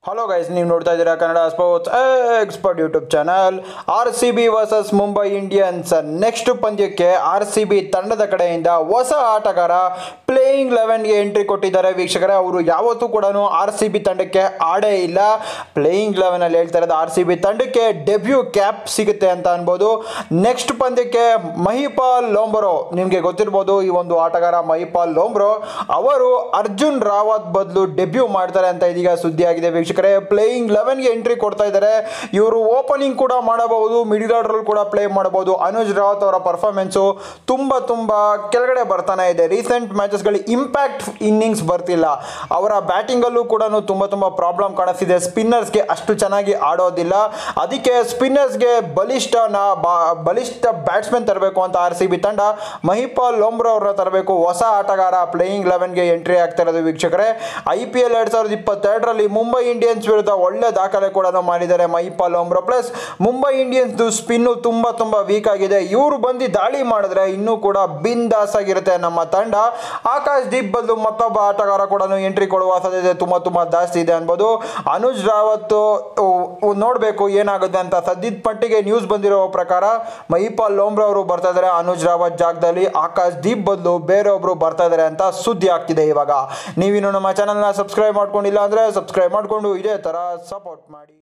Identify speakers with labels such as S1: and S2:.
S1: Hello guys, ನೀವು ನೋಡ್ತಾ ಇದ್ದೀರಾ Kannada sports expert YouTube channel. RCB versus Mumbai Indians next ಪಂದ್ಯಕ್ಕೆ RCB ತಂಡದ ಕಡೆಯಿಂದ ಹೊಸ ಆಟಗಾರ ಪ್ಲೇಯಿಂಗ್ 11ಗೆ ಎಂಟ್ರಿ ಕೊಟ್ಟಿದ್ದಾರೆ ವೀಕ್ಷಕರೇ. ಅವರು ಯಾವತ್ತೂ ಕೂಡ RCB ತಂಡಕ್ಕೆ ಆಡೇ ಇಲ್ಲ. ಪ್ಲೇಯಿಂಗ್ 11 ಹೇಳ್ತಾ ಇರೋದು RCB ತಂಡಕ್ಕೆ ಡೆಬ್ಯೂ ಕ್ಯಾಪ್ ಸಿಗುತ್ತೆ ಅಂತ ಅನ್ಬೋದು. ನೆಕ್ಸ್ಟ್ ಪಂದ್ಯಕ್ಕೆ ಮಹಿಪಾಲ್ ಲೋಂಬ್ರೋ, ನಿಮಗೆ ಗೊತ್ತಿರ್ಬೋದು ಈ ಒಂದು ಆಟಗಾರ ಮಹಿಪಾಲ್ ಲೋಂಬ್ರೋ ಅವರು ಅರ್ಜುನ್ ರಾವತ್ ಬದಲು ಡೆಬ್ಯೂ ಮಾಡ್ತಾರೆ ಅಂತ ಇದೀಗ ಸುದ್ದಿ ಆಗಿದೆ ವೀಕ್ಷಕರೇ. ಪ್ಲೇಯಿಂಗ್ 11ಗೆ ಎಂಟ್ರಿ ಕೊಡ್ತಾ ಇದ್ದಾರೆ. ಇವರು ಓಪನಿಂಗ್ ಕೂಡ ಮಾಡಬಹುದು, ಮಿಡಿಲ್ ಆರ್ಡರ್ ಕೂಡ ಪ್ಲೇ ಮಾಡಬಹುದು. ಅನುಜ್ ರಾವತ್ ಅವರ ಪರ್ಫಾರ್ಮೆನ್ಸು ತುಂಬಾ ಕೆಳಗಡೆ ಬರ್ತಾನೆ ಇದೆ. ರೀಸೆಂಟ್ ಮ್ಯಾಚಸ್ಗಳು ಇಂಪ್ಯಾಕ್ಟ್ ಇನ್ನಿಂಗ್ಸ್ ಬರ್ತಿಲ್ಲ. ಅವರ ಬ್ಯಾಟಿಂಗಲ್ಲೂ ಕೂಡ ತುಂಬಾ ಪ್ರಾಬ್ಲಮ್ ಕಾಣಿಸ್ತಿದೆ. ಸ್ಪಿನ್ನರ್ಸ್ಗೆ ಅಷ್ಟು ಚೆನ್ನಾಗಿ ಆಡೋದಿಲ್ಲ. ಅದಕ್ಕೆ ಸ್ಪಿನ್ನರ್ಸ್ಗೆ ಬಲಿಷ್ಠ ಬ್ಯಾಟ್ಸ್ಮನ್ ತರಬೇಕು ಅಂತ RCB ತಂಡ ಮಹಿಪಾಲ್ ಲೋಂಬ್ರೋ ಅವ್ರನ್ನ ತರಬೇಕು. ಹೊಸ ಆಟಗಾರ ಪ್ಲೇಯಿಂಗ್ 11ಗೆ ಎಂಟ್ರಿ ಆಗ್ತಾ ಇರೋದು ವೀಕ್ಷಕರೇ. IPL 2022ರಲ್ಲಿ ಮುಂಬೈ ಇಂಡಿಯನ್ಸ್ ವಿರುದ್ಧ ಒಳ್ಳೆ ದಾಖಲೆ ಕೂಡ ಮಾಡಿದ್ದಾರೆ Mahipal Lomror. Plus Mumbai Indians spin ತುಂಬಾ ವೀಕ್ ಆಗಿದೆ. ಇವರು ಬಂದು ದಾಳಿ ಮಾಡಿದ್ರೆ ಇನ್ನೂ ಕೂಡ ಬಿಂದಾಸ್ ಆಗಿರುತ್ತೆ ನಮ್ಮ ತಂಡ. ಆಕಾಶ್ ದೀಪ್ ಬದಲು ಮತ್ತೊಬ್ಬ ಆಟಗಾರ ಕೂಡ ಎಂಟ್ರಿ ಕೊಡುವ ಸಾಧ್ಯತೆ ತುಂಬಾ ಜಾಸ್ತಿ ಇದೆ ಅನ್ಬೋದು. ಅನುಜ್ ರಾವತ್ ನೋಡಬೇಕು ಏನಾಗುತ್ತೆ ಅಂತ. ಸದ್ಯದ ಪಟ್ಟಿಗೆ ನ್ಯೂಸ್ ಬಂದಿರೋ ಪ್ರಕಾರ ಮಹಿಪಾಲ್ ಲೋಂಬ್ರೋ ಅವರು ಬರ್ತಾ ಇದ್ದಾರೆ. ಅನುಜ್ ರಾವತ್ ಜಾಗದಲ್ಲಿ ಆಕಾಶ್ ದೀಪ್ ಬದಲು ಬೇರೆಯೊಬ್ರು ಬರ್ತಾ ಇದ್ದಾರೆ ಅಂತ ಸುದ್ದಿ ಆಗ್ತಿದೆ ಇವಾಗ. ನೀವಿನ್ನು ನಮ್ಮ ಚಾನಲ್ನ ಸಬ್ಸ್ಕ್ರೈಬ್ ಮಾಡ್ಕೊಂಡಿಲ್ಲ ಅಂದ್ರೆ ಸಬ್ಸ್ಕ್ರೈಬ್ ಮಾಡ್ಕೊಂಡು ಇದೇ ತರ ಸಪೋರ್ಟ್ ಮಾಡಿ.